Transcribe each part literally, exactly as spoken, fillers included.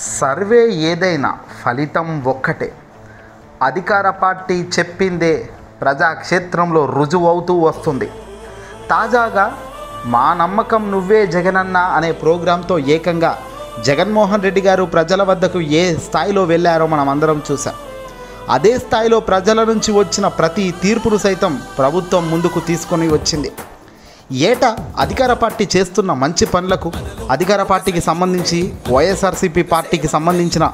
Survey ఏదైనా ఫలితం ఒక్కటే. అధికార పార్టీ చెప్పిందే ప్రజాక్షేత్రంలో రుజువవుతూ వస్తుంది. తాజాగా మా నమ్మకం నువ్వే జగనన్న అనే ప్రోగ్రాంతో ఏకంగా జగన్మోహన్ రెడ్డి గారు ప్రజల వద్దకు ఏ స్థాయిలో వెళ్ళారో మనం అందరం చూసాం. అదే స్థాయిలో ప్రజల నుంచి వచ్చిన ప్రతి తీర్పును సైతం ప్రభుత్వం ముందుకు తీసుకొని వచ్చింది. ఏటా అధికార పార్టీ చేస్తున్న మంచి పనులకు అధికార పార్టీకి సంబంధించి వైఎస్ఆర్సీపీ పార్టీకి సంబంధించిన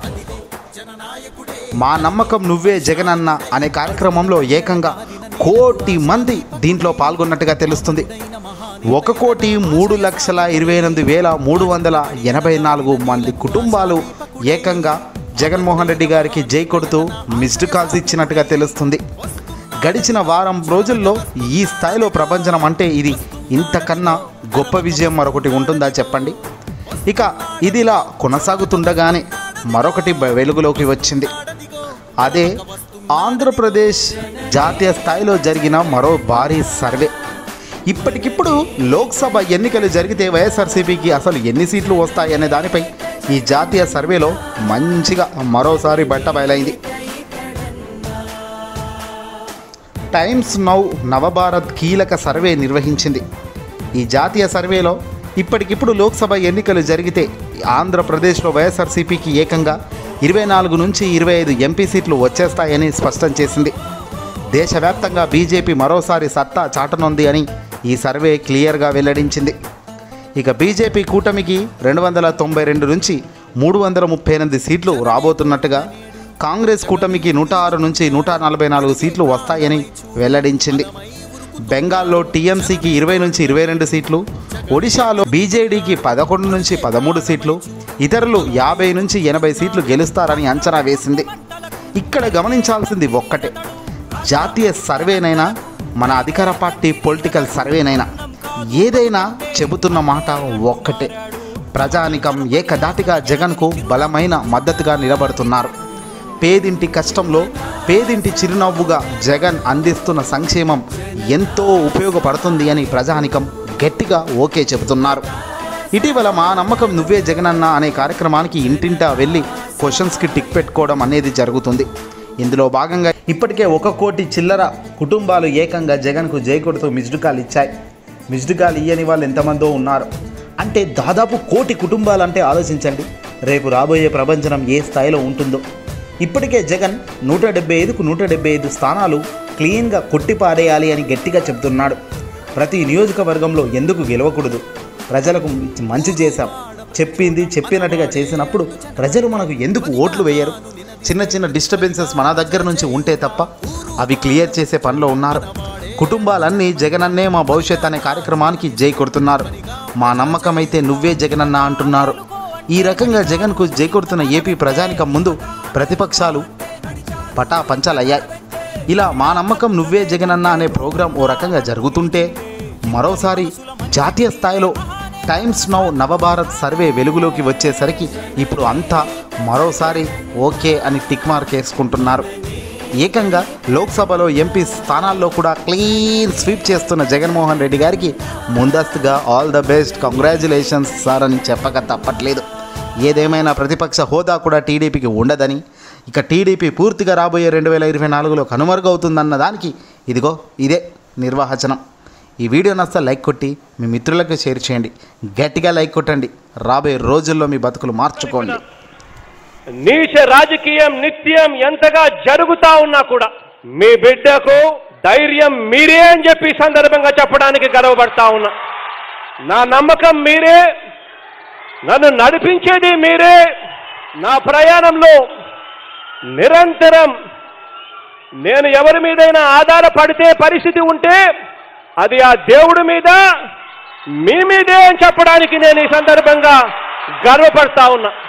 మా నమ్మకం నువ్వే జగనన్న అనే కార్యక్రమంలో ఏకంగా కోటి మంది దీంట్లో పాల్గొన్నట్టుగా తెలుస్తుంది. ఒక కోటి మూడు లక్షల ఇరవై ఎనిమిది వేల మూడు వందల ఎనభై నాలుగు మంది కుటుంబాలు ఏకంగా జగన్మోహన్ రెడ్డి గారికి జై కొడుతూ మిస్డ్ కాల్స్ ఇచ్చినట్టుగా తెలుస్తుంది. గడిచిన వారం రోజుల్లో ఈ స్థాయిలో ప్రభంజనం అంటే ఇది ఇంతకన్నా గొప్ప విజయం మరొకటి ఉంటుందా చెప్పండి. ఇక ఇది ఇలా కొనసాగుతుండగానే మరొకటి వెలుగులోకి వచ్చింది. అదే ఆంధ్రప్రదేశ్ జాతీయ స్థాయిలో జరిగిన మరో భారీ సర్వే. ఇప్పటికిప్పుడు లోక్సభ ఎన్నికలు జరిగితే వైఎస్ఆర్సీపీకి అసలు ఎన్ని సీట్లు వస్తాయనే దానిపై ఈ జాతీయ సర్వేలో మంచిగా మరోసారి బట్ట బయలైంది. టైమ్స్ నౌ నవభారత్ కీలక సర్వే నిర్వహించింది. ఈ జాతీయ సర్వేలో ఇప్పటికిప్పుడు లోక్సభ ఎన్నికలు జరిగితే ఆంధ్రప్రదేశ్లో వైఎస్ఆర్సీపీకి ఏకంగా ఇరవై నాలుగు నుంచి ఇరవై ఐదు ఎంపీ సీట్లు వచ్చేస్తాయని స్పష్టం చేసింది. దేశవ్యాప్తంగా బీజేపీ మరోసారి సత్తా చాటనుంది అని ఈ సర్వే క్లియర్గా వెల్లడించింది. ఇక బీజేపీ కూటమికి రెండు వందల తొంభై రెండు నుంచి మూడు వందల ముప్పై ఎనిమిది సీట్లు రాబోతున్నట్టుగా, కాంగ్రెస్ కూటమికి నూట ఆరు నుంచి నూట నలభై నాలుగు సీట్లు వస్తాయని వెల్లడించింది. బెంగాల్లో టీఎంసీకి ఇరవై నుంచి ఇరవై రెండు సీట్లు, ఒడిశాలో బీజేడీకి పదకొండు నుంచి పదమూడు సీట్లు, ఇతరులు యాభై నుంచి ఎనభై సీట్లు గెలుస్తారని అంచనా వేసింది. ఇక్కడ గమనించాల్సింది ఒక్కటే, జాతీయ సర్వేనైనా మన అధికార పార్టీ పొలిటికల్ సర్వేనైనా ఏదైనా చెబుతున్న మాట ఒక్కటే, ప్రజానికం ఏకధాటిగా జగన్కు బలమైన మద్దతుగా నిలబడుతున్నారు. పేదింటి కష్టంలో పేదింటి చిరునవ్వుగా జగన్ అందిస్తున్న సంక్షేమం ఎంతో ఉపయోగపడుతుంది అని ప్రజానికం గట్టిగా ఓకే చెబుతున్నారు. ఇటీవల మా నమ్మకం నువ్వే జగనన్న అనే కార్యక్రమానికి ఇంటింటా వెళ్ళి క్వశ్చన్స్కి టిక్ పెట్టుకోవడం అనేది జరుగుతుంది. ఇందులో భాగంగా ఇప్పటికే ఒక కోటి చిల్లర కుటుంబాలు ఏకంగా జగన్కు జై కొడుతూ మిస్డ్ కాల్ ఇచ్చాయి. మిస్డ్ కాల్ ఇయ్యని వాళ్ళు ఎంతమందో ఉన్నారు అంటే దాదాపు కోటి కుటుంబాలు. అంటే ఆలోచించండి, రేపు రాబోయే ప్రభంజనం ఏ స్థాయిలో ఉంటుందో. ఇప్పటికే జగన్ నూట డెబ్బై ఐదుకు నూట డెబ్బై ఐదు స్థానాలు క్లీన్గా కొట్టిపారేయాలి అని గట్టిగా చెబుతున్నాడు. ప్రతి నియోజకవర్గంలో ఎందుకు గెలవకూడదు, ప్రజలకు మంచి చేశాం, చెప్పింది చెప్పినట్టుగా చేసినప్పుడు ప్రజలు మనకు ఎందుకు ఓట్లు వేయరు, చిన్న చిన్న డిస్టర్బెన్సెస్ మన దగ్గర నుంచి ఉంటే తప్ప అవి క్లియర్ చేసే పనిలో ఉన్నారు. కుటుంబాలన్నీ జగనన్నే మా భవిష్యత్ అనే కార్యక్రమానికి జై కొడుతున్నారు. మా నమ్మకం అయితే నువ్వే జగనన్న అంటున్నారు. ఈ రకంగా జగన్కు జై కొడుతున్న ఏపీ ప్రజానికం ముందు ప్రతిపక్షాలు పటా పంచాలయ్యాయి. ఇలా మా నమ్మకం నువ్వే జగనన్న అనే ప్రోగ్రాం ఓ రకంగా జరుగుతుంటే మరోసారి జాతీయ స్థాయిలో టైమ్స్ నౌ నవభారత్ సర్వే వెలుగులోకి వచ్చేసరికి ఇప్పుడు అంతా మరోసారి ఓకే అని టిక్ మార్క్ వేసుకుంటున్నారు. ఏకంగా లోక్సభలో ఎంపీ స్థానాల్లో కూడా క్లీన్ స్వీప్ చేస్తున్న జగన్మోహన్ రెడ్డి గారికి ముందస్తుగా all the best, congratulations sir అని చెప్పక తప్పట్లేదు. ఏదేమైనా ప్రతిపక్ష హోదా కూడా టీడీపీకి ఉండదని, ఇక టీడీపీ పూర్తిగా రాబోయే రెండు వేల ఇరవై నాలుగులో కనుమరుగవుతుందన్న దానికి ఇదిగో ఇదే నిర్వచనం. ఈ వీడియో నచ్చితే లైక్ కొట్టి మీ మిత్రులకు షేర్ చేయండి. గట్టిగా లైక్ కొట్టండి. రాబోయే రోజుల్లో మీ బతుకులు మార్చుకోండి. నీచ రాజకీయం నిత్యం ఎంతగా జరుగుతా ఉన్నా కూడా మీ బిడ్డకు ధైర్యం మీరే అని చెప్పి సందర్భంగా చెప్పడానికి గర్వపడతా ఉన్నా. నా నమ్మకం మీరే, నన్ను నడిపించేది మీరే. నా ప్రయాణంలో నిరంతరం నేను ఎవరి మీదైనా ఆధారపడితే పరిస్థితి ఉంటే అది ఆ దేవుడి మీద, మీ మీదే అని చెప్పడానికి నేను ఈ సందర్భంగా గర్వపడతా ఉన్నా.